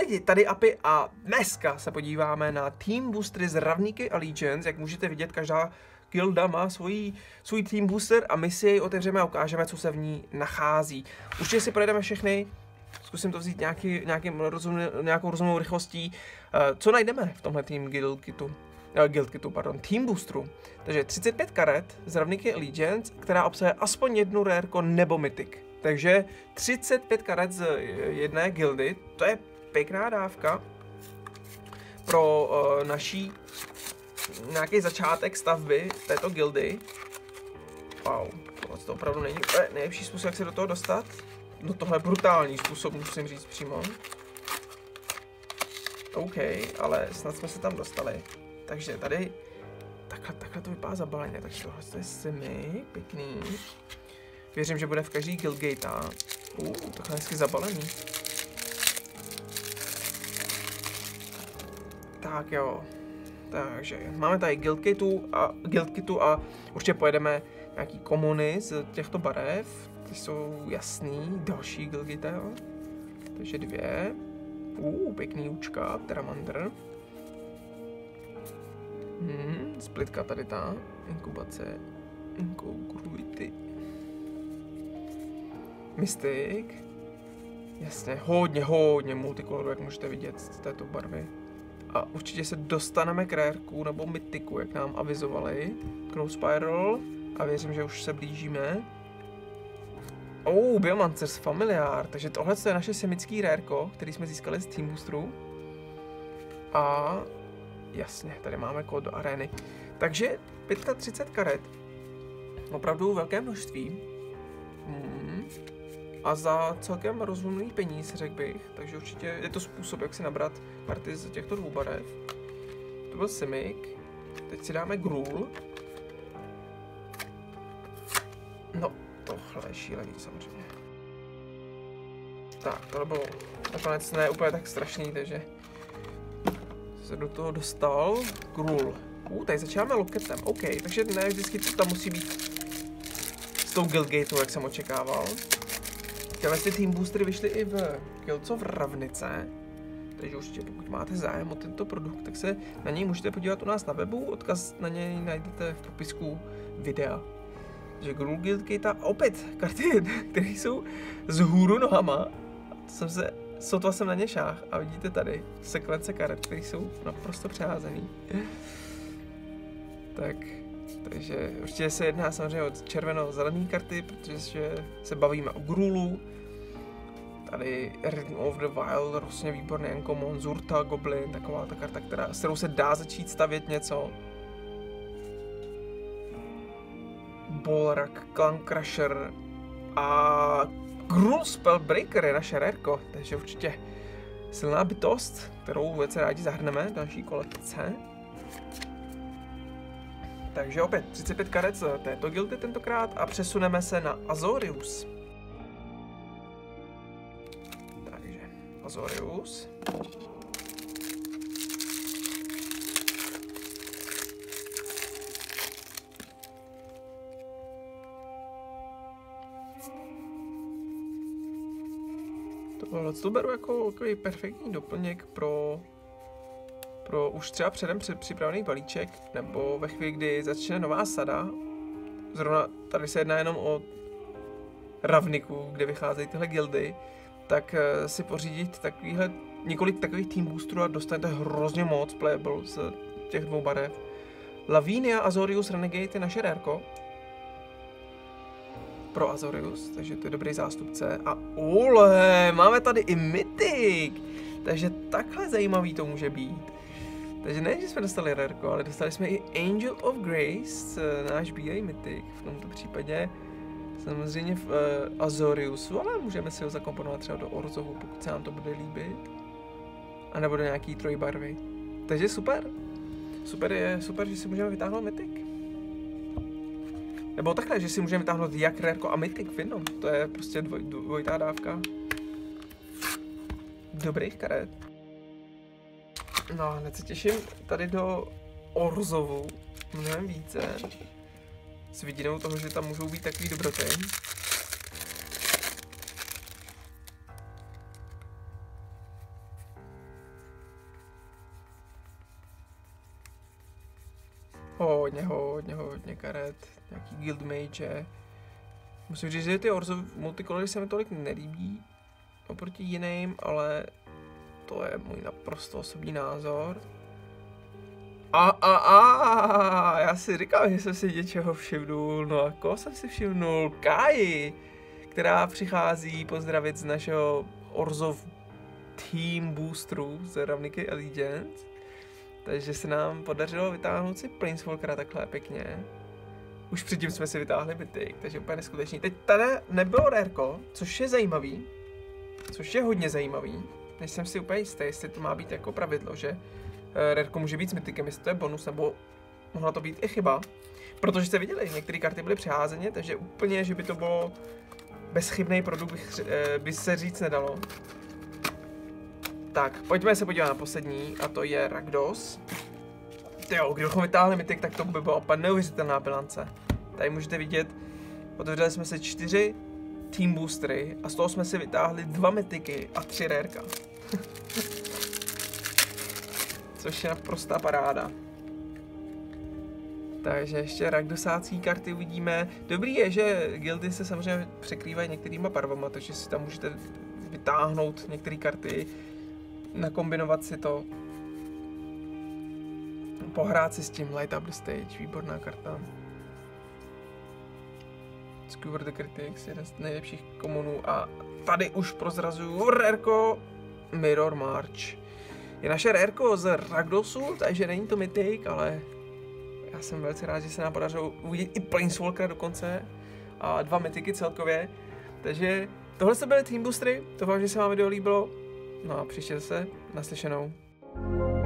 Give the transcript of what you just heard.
lidi, tady API a dneska se podíváme na Team Boostery z Ravníky Allegiance. Jak můžete vidět, každá guilda má svůj Team Booster a my si jej otevřeme a ukážeme, co se v ní nachází. Určitě si projedeme všechny, zkusím to vzít nějakou rozumnou rychlostí. Co najdeme v tomhle Team Team Boosteru. Takže 35 karet z Ravníky Allegiance, která obsahuje aspoň jednu rareko nebo mythic. Takže 35 karet z jedné gildy, to je pěkná dávka pro naší nějaký začátek stavby této gildy. Wow, to opravdu není nejlepší způsob, jak se do toho dostat. No tohle je brutální způsob, musím říct přímo. OK, ale snad jsme se tam dostali. Takže tady, takhle to vypadá zabaleně, takže tohle je simi, pěkný. Věřím, že bude v každý guildgate. Takhle hezky zabalený. Tak jo. Takže máme tady guildkitu a určitě pojedeme nějaký komuny z těchto barev. Ty jsou jasný. Další guildgate, jo. Takže 2. Pěkný účka, Teramander. Splitka tady ta. Inkubace. Incongruity. Mystic. Jasně, hodně multikoloru, jak můžete vidět z této barvy. A určitě se dostaneme k rarku nebo mythiku, jak nám avizovali. Crow Spiral. A věřím, že už se blížíme. Biomancer's Familiar. Takže tohle je naše semický rareko, který jsme získali z Team Boosteru. A jasně, tady máme kód do arény. Takže 35 karet. Opravdu velké množství. A za celkem rozumný peníz, řekl bych. Takže určitě je to způsob, jak si nabrat karty z těchto dvou barev. To byl Simic. Teď si dáme Gruul. No, tohle je šílený samozřejmě. Tak, tohle bylo nakonec ne úplně tak strašný, takže se do toho dostal. Gruul. Tady začínáme loketem. OK, takže ne vždycky to tam musí být s tou guildgatou, jak jsem očekával. Tyhle Team Boostery vyšly i v Guildce v Ravnice, takže určitě pokud máte zájem o tento produkt, tak se na něj můžete podívat u nás na webu, odkaz na něj najdete v popisku videa. Takže Gruul Guildgate a opět karty, které jsou z hůru nohama, sotva jsem na ně šáhl a vidíte tady sekvence karet, které jsou naprosto přeházený. Takže určitě se jedná samozřejmě o červeno-zelené karty, protože se bavíme o Gruulu. Tady Rhythm of the Wild, prostě výborný uncommon, Zurta, Goblin, taková ta karta, s kterou se dá začít stavět něco. Bolrak, Clan Crusher a Gruul Spellbreaker je naše rareko, takže určitě silná bytost, kterou velice rádi zahrneme do naší kolekce. Takže opět 35 karet z této guildy tentokrát a přesuneme se na Azorius. Takže Azorius. Tohle to beru jako takový perfektní doplněk pro už třeba předem připravený balíček, nebo ve chvíli, kdy začne nová sada. Zrovna tady se jedná jenom o Ravniku, kde vycházejí tyhle guildy, tak si pořídit několik takových Team Boosterů a dostanete hrozně moc playable z těch dvou barev. Lavinia Azorius Renegade je naše rareko pro Azorius, takže to je dobrý zástupce. A máme tady i Mythic, takže takhle zajímavý to může být. Takže ne, že jsme dostali rareko, ale dostali jsme i Angel of Grace, náš bílej mythic v tomto případě. Samozřejmě v Azoriusu, ale můžeme si ho zakomponovat třeba do Orzovu, pokud se nám to bude líbit. A nebo do nějaký trojbarvy. Takže super. Super, že si můžeme vytáhnout mythic. Nebo takhle, že si můžeme vytáhnout jak rareko a mythic v jednom. To je prostě dvojitá dávka dobrých karet. No, hned se těším tady do Orzovu mnohem více. S vidinou toho, že tam můžou být takový dobroty. Hodně karet. Nějaký guild mage. Musím říct, že ty Orzhov multikolory se mi tolik nelíbí oproti jiným, ale to je můj naprosto osobní názor. Já si říkal, že jsem si něčeho všimnul, no a koho jsem si všimnul? Kai, která přichází pozdravit z našeho Orzhov Team Boosteru z Ravniky Allegiance. Takže se nám podařilo vytáhnout si Planeswalkera takhle pěkně. Už předtím jsme si vytáhli Mythic, takže úplně neskutečný. Teď tady nebylo rareko, což je zajímavý. Což je hodně zajímavý. Než jsem si úplně jistý, jestli to má být jako pravidlo, že rareko může být s Mythicem, jestli to je bonus, nebo mohla to být i chyba. Protože jste viděli, některé karty byly přeházeně, takže úplně, že by to bylo bezchybný produkt, by se říct nedalo. Tak, pojďme se podívat na poslední, a to je Rakdos. Tyjo, kdybychom vytáhli Mythic, tak to by byla úplně neuvěřitelná bilance. Tady můžete vidět, otevřeli jsme si 4 Team Boostery a z toho jsme si vytáhli 2 Mythicy a 3 rareka. Což je naprostá paráda. Takže ještě rakdosácký karty uvidíme. Dobrý je, že guildy se samozřejmě překrývají některýma barvama, takže si tam můžete vytáhnout některé karty, nakombinovat si to, pohrát si s tím. Light Up the Stage, výborná karta. Skewer the Critics, jeden z nejlepších komunů a tady už prozrazuju rareko Mirror March. Je naše rareko z Rakdosu, takže není to Mythic, ale já jsem velice rád, že se nám podařilo uvidět i Planeswalkera dokonce a 2 Mythicy celkově. Takže tohle se byly Team Boostery, doufám, že se vám video líbilo. No a příště zase naslyšenou.